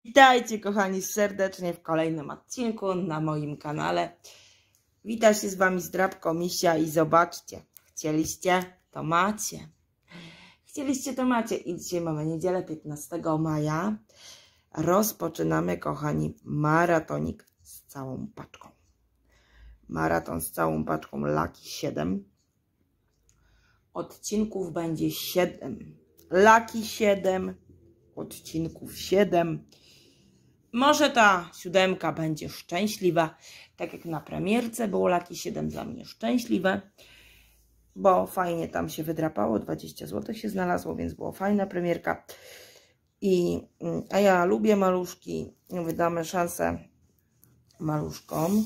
Witajcie kochani serdecznie w kolejnym odcinku na moim kanale. Witam się z Wami Zdrabko Misia i zobaczcie, chcieliście to macie. Chcieliście to macie i dzisiaj mamy niedzielę 15 maja. Rozpoczynamy kochani maratonik z całą paczką. Maraton z całą paczką Lucky 7. Odcinków będzie 7. Lucky 7. Odcinków 7. Może ta 7 będzie szczęśliwa, tak jak na premierce było Lucky 7 dla mnie szczęśliwe, bo fajnie tam się wydrapało, 20 zł się znalazło, więc była fajna premierka. A ja lubię maluszki, wydamy szansę maluszkom.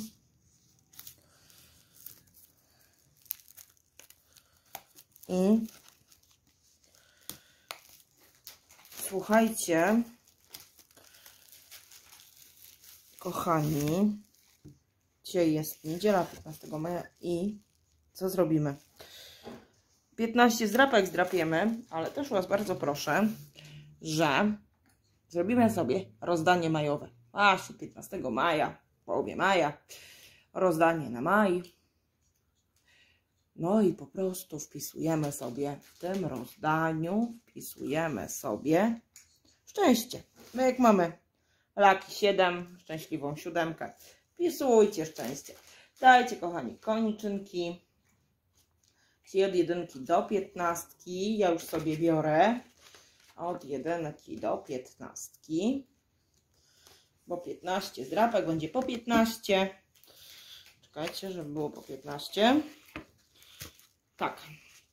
I słuchajcie, kochani, dzisiaj jest niedziela 15 maja i co zrobimy? 15 zdrapek zdrapiemy, ale też Was bardzo proszę, że zrobimy sobie rozdanie majowe. Właśnie 15 maja, w połowie maja, rozdanie na maj. No i po prostu wpisujemy sobie w tym rozdaniu, wpisujemy sobie szczęście. No jak mamy Lucky 7, szczęśliwą 7, wpisujcie szczęście. Dajcie kochani koniczynki od 1 do 15. Ja już sobie biorę od 1 do 15, bo 15 zdrapek będzie po 15. Czekajcie, żeby było po 15. Tak,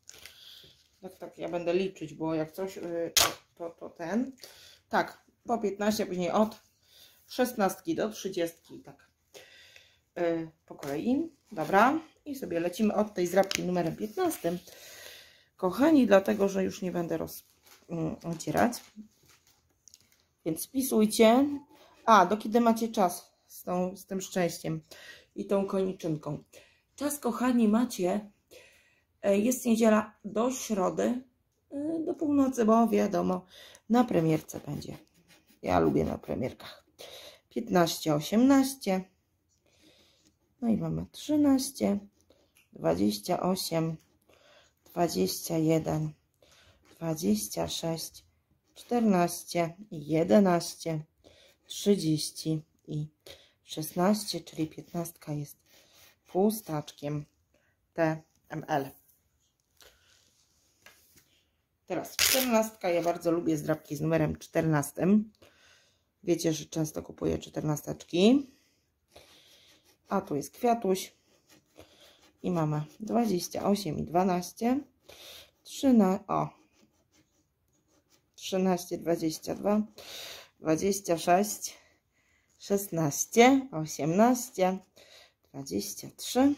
ja będę liczyć, bo jak coś, to ten. Tak, po 15, później od 16 do 30, tak. Po kolei, dobra. I sobie lecimy od tej zdrabki numerem 15. Kochani, dlatego, że już nie będę ocierać. Więc wpisujcie. Do kiedy macie czas z tym szczęściem i tą koniczynką? Czas, kochani, macie. Jest niedziela do środy, do północy, bo wiadomo, na premierce będzie. Ja lubię na premierkach. 15, 18. No i mamy 13, 28, 21, 26, 14, 11, 30 i 16, czyli 15 jest pustaczkiem TML. Teraz 14. Ja bardzo lubię zdrabki z numerem 14. Wiecie, że często kupuję 14. A tu jest kwiatuś. I mamy 28 i 12. 13, 22, 26, 16, 18, 23,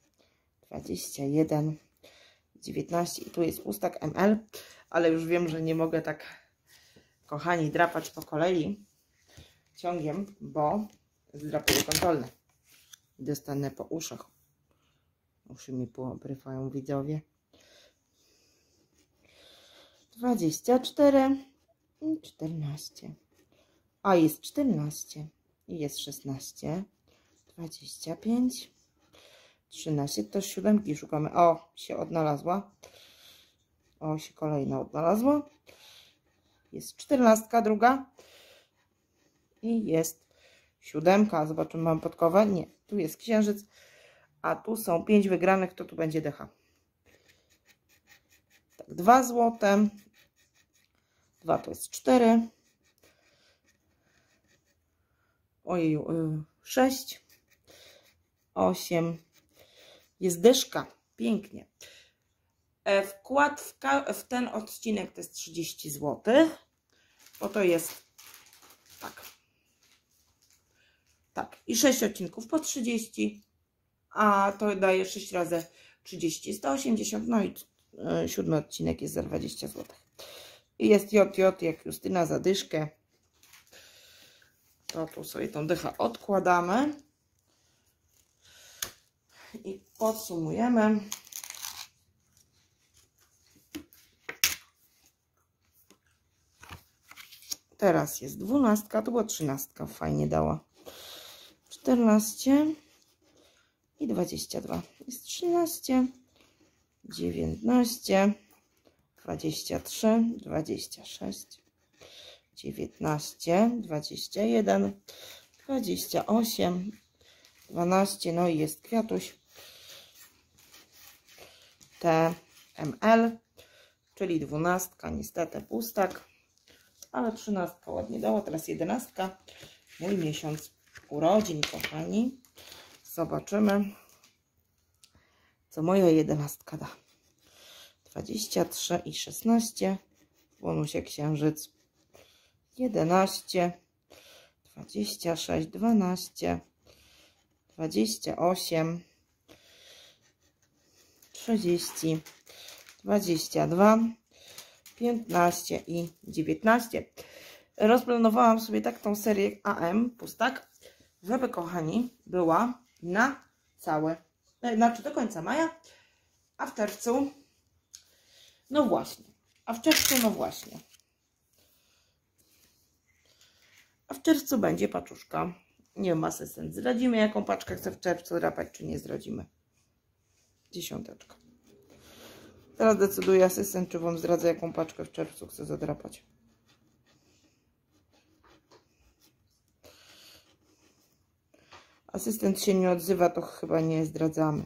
21, 19 i tu jest pustak ML, ale już wiem, że nie mogę tak, kochani, drapać po kolei ciągiem, bo zdrapuję kontrolne i dostanę po uszach. Uszy mi poobrywają widzowie. 24 i 14. A jest 14 i jest 16, 25, 13, to 7 szukamy. O, się odnalazła. O, się kolejna odnalazła. Jest 14, druga. I jest 7. Zobaczymy, mam podkowę. Nie, tu jest księżyc. A tu są 5 wygranych, to tu będzie dycha. Tak, 2 złote. 2 to jest 4. Ojeju, 6. 8. Jest dyszka. Pięknie. Wkład w ten odcinek to jest 30 zł. Bo to jest tak. Tak. I 6 odcinków po 30. A to daje 6 razy 30. 180. No i 7 odcinek jest za 20 zł. I jest JJ jak Justyna za dyszkę. To tu sobie tą dychę odkładamy. I podsumujemy. Teraz jest 12, to była 13, fajnie dała. 14 i 22. Jest 13, 19, 23, 26, 19, 21, 28, 12, no i jest kwiatuś. TML, czyli 12, niestety pustak, ale 13 ładnie dała, teraz 11, mój miesiąc urodzin, kochani. Zobaczymy, co moja 11 da. 23 i 16, bonusie księżyc, 11, 26, 12, 28, 30, 22, 15 i 19. Rozplanowałam sobie tak tą serię AM pustak, żeby, kochani, była na całe, znaczy do końca maja, a w czerwcu, no właśnie, a w czerwcu będzie paczuszka. Nie wiem, asystent. Zdradzimy, jaką paczkę chcę w czerwcu drapać, czy nie zdradzimy. 10. Teraz decyduje asystent, czy Wam zdradzę, jaką paczkę w czerwcu chcę zadrapać. Asystent się nie odzywa, to chyba nie zdradzamy.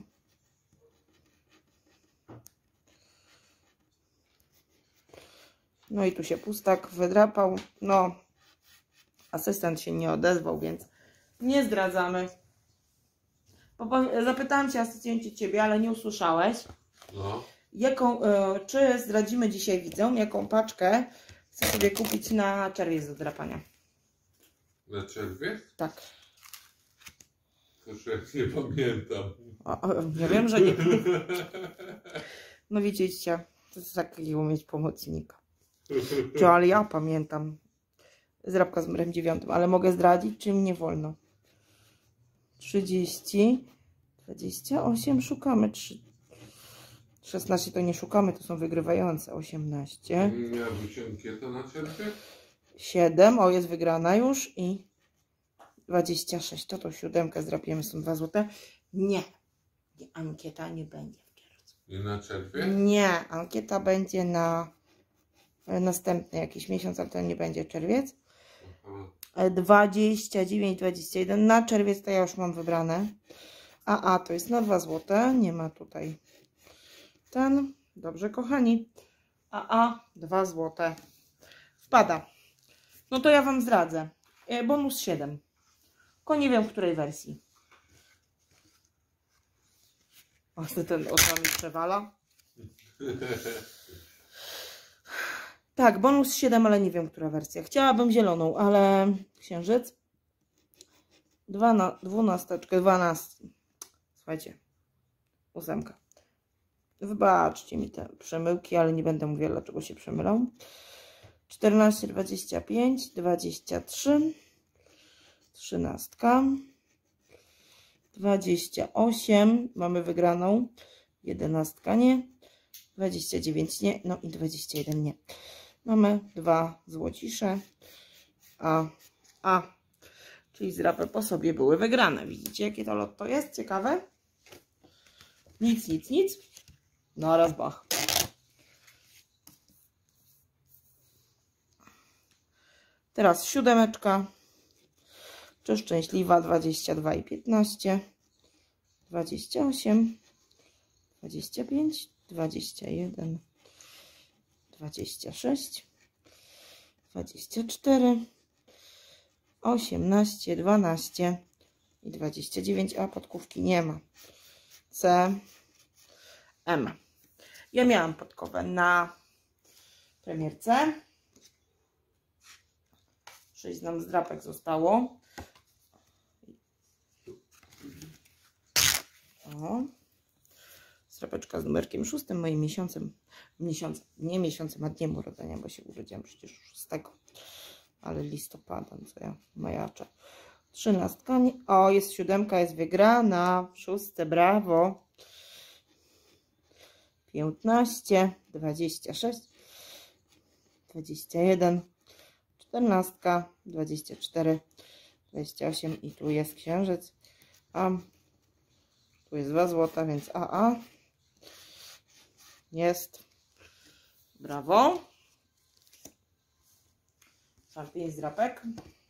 No i tu się pustak wydrapał. No, asystent się nie odezwał, więc nie zdradzamy. Zapytałam Cię, asystencie, Ciebie, ale nie usłyszałeś. No. Czy zdradzimy dzisiaj widzom, jaką paczkę chcę sobie kupić na czerwiec do drapania? Na czerwiec? Tak. Proszę, nie pamiętam. Ja wiem, że nie. No widzicie, to jest takiego mieć pomocnika. Ale ja pamiętam. Zdrapka z numerem 9, ale mogę zdradzić, czy mi nie wolno? 30, 28, szukamy 3. 16 to nie szukamy, to są wygrywające. 18. Miała być ankieta na czerwiec? 7, o, jest wygrana już i 26. To 7 zdrapiemy, są 2 złote. Nie, ankieta nie będzie w czerwcu. Nie na czerwiec? Nie, ankieta będzie na następny jakiś miesiąc, ale to nie będzie czerwiec. Aha. 29, 21. Na czerwiec to ja już mam wybrane. A to jest na 2 złote. Nie ma tutaj ten. Dobrze, kochani. 2 złote. Wpada. No to ja Wam zdradzę. Bonus 7. Tylko nie wiem, w której wersji. O, ten oto mi przewala. Tak, bonus 7, ale nie wiem, która wersja. Chciałabym zieloną, ale księżyc. 12. Słuchajcie. 8. Wybaczcie mi te przemyłki, ale nie będę mówiła, dlaczego się przemylą. 14, 25, 23. 13. 28. Mamy wygraną. 11 nie. 29 nie. No i 21 nie. Mamy 2 złocisze. Czyli zdrapy po sobie były wygrane. Widzicie, jakie to lotto jest? Ciekawe? Nic. No raz bach. Teraz 7. Czy szczęśliwa? 22 i 15. 28. 25. 21. 26. 24. 18, 12 i 29, a podkówki nie ma. C, M. Ja miałam podkowę na premierce. 6 nam zdrapek zostało. O. Zdrapeczka z numerkiem 6, moim miesiącem, nie miesiącem, a dniem urodzenia, bo się urodziłam przecież 6. Ale listopada, co ja majaczę. 13. O, jest 7, jest wygrana. 6, brawo. 15, 26, 21, 14, 24, 28 i tu jest księżyc, a tu jest 2 złota, więc AA jest. Brawo. Mam 5 zdrapek.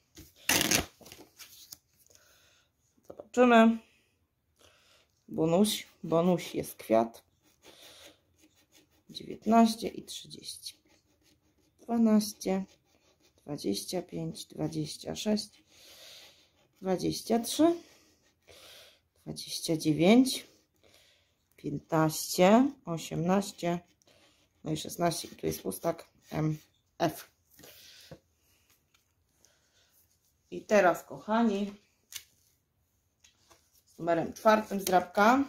Zobaczymy. Bonuś jest kwiat. 19 i 30. 12, 25, 26, 23, 29, 15, 18, no i 16. I tu jest pustak MF. I teraz, kochani, z numerem 4 zdrapka.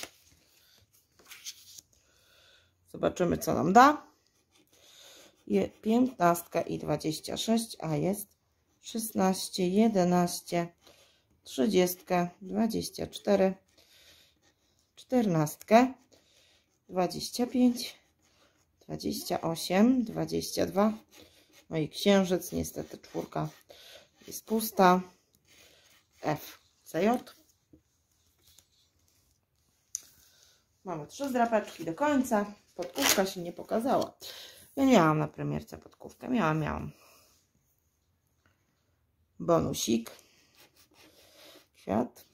Zobaczymy, co nam da. 15 i 26, a jest 16, 11, 30, 24, 14, 25, 28, 22. No i księżyc, niestety 4 jest pusta. F, CJ. Mamy 3 zdrapeczki do końca. Podkówka się nie pokazała. Ja nie miałam na premierce podkówkę. Miałam. Bonusik. Kwiat.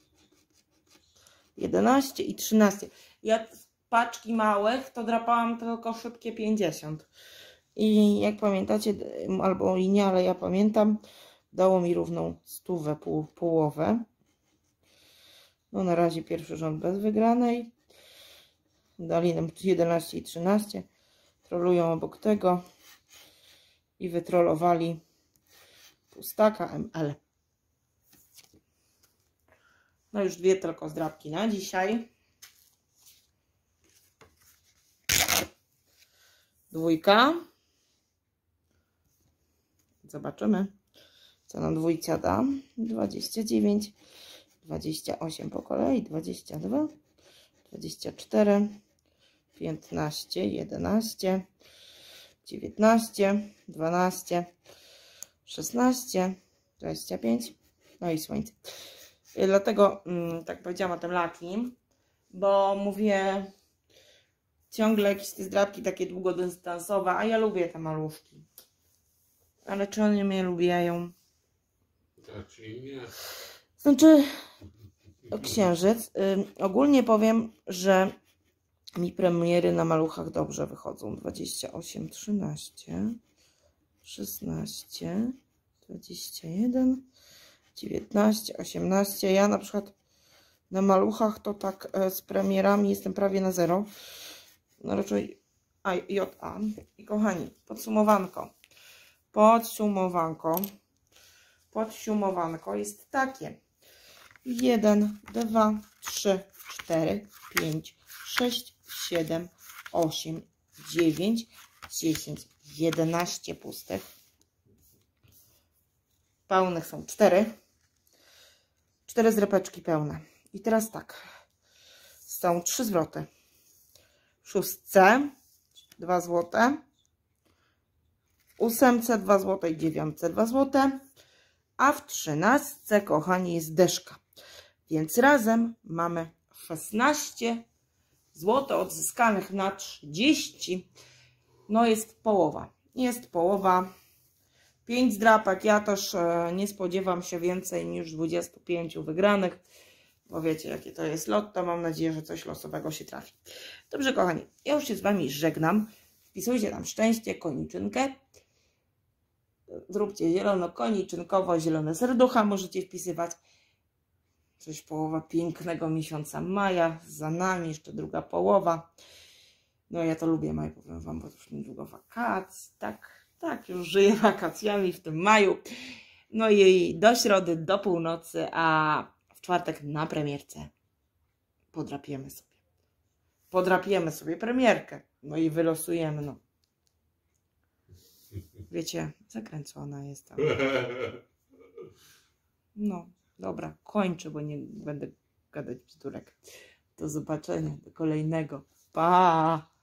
11 i 13. Ja z paczki małych to drapałam tylko szybkie 50. I jak pamiętacie, albo i nie, ale ja pamiętam, dało mi równą 100 połowę. No na razie pierwszy rząd bez wygranej. Dali nam 11 i 13. Trolują obok tego. I wytrolowali pustaka ML. No już 2 tylko zdrapki na dzisiaj. 2. Zobaczymy, co nam dwójka da. 29, 28 po kolei, 22, 24, 15, 11, 19, 12, 16, 25, no i słońce. Dlatego tak powiedziałam o tym Lucky, bo mówię ciągle jakieś te zdrapki takie długodystansowe, a ja lubię te maluszki. Ale czy one mnie lubiają? Raczej nie. Znaczy, księżyc. Ogólnie powiem, że mi premiery na maluchach dobrze wychodzą. 28, 13, 16, 21, 19, 18. Ja na przykład na maluchach to tak z premierami jestem prawie na 0. No raczej JA. I kochani, podsumowanko jest takie. 1, 2, 3, 4, 5, 6, 7, 8, 9, 10, 11 pustych. Pełnych są 4. 4 zrepeczki pełne. I teraz tak. Są 3 zwroty. W 6 2 złote. W 8 2 złote i 9 2 złote. A w 13, kochani, jest dyszka. Więc razem mamy 16 zł odzyskanych na 30. No jest połowa. Jest połowa. 5 zdrapek. Ja też nie spodziewam się więcej niż 25 wygranych. Bo wiecie, jakie to jest lotto. Mam nadzieję, że coś losowego się trafi. Dobrze, kochani. Ja już się z Wami żegnam. Wpisujcie tam szczęście, koniczynkę. Zróbcie zielono-koniczynkowo, zielone serducha możecie wpisywać. Coś połowa pięknego miesiąca maja. Za nami jeszcze druga połowa. No ja to lubię maj, powiem Wam, bo to już niedługo wakacji. Tak, już żyję wakacjami w tym maju. No i do środy, do północy, a w czwartek na premierce podrapiemy sobie premierkę. No i wylosujemy, no. Wiecie, zakręcona jestem. No, dobra, kończę, bo nie będę gadać bzdurek. Do zobaczenia, do kolejnego. Pa!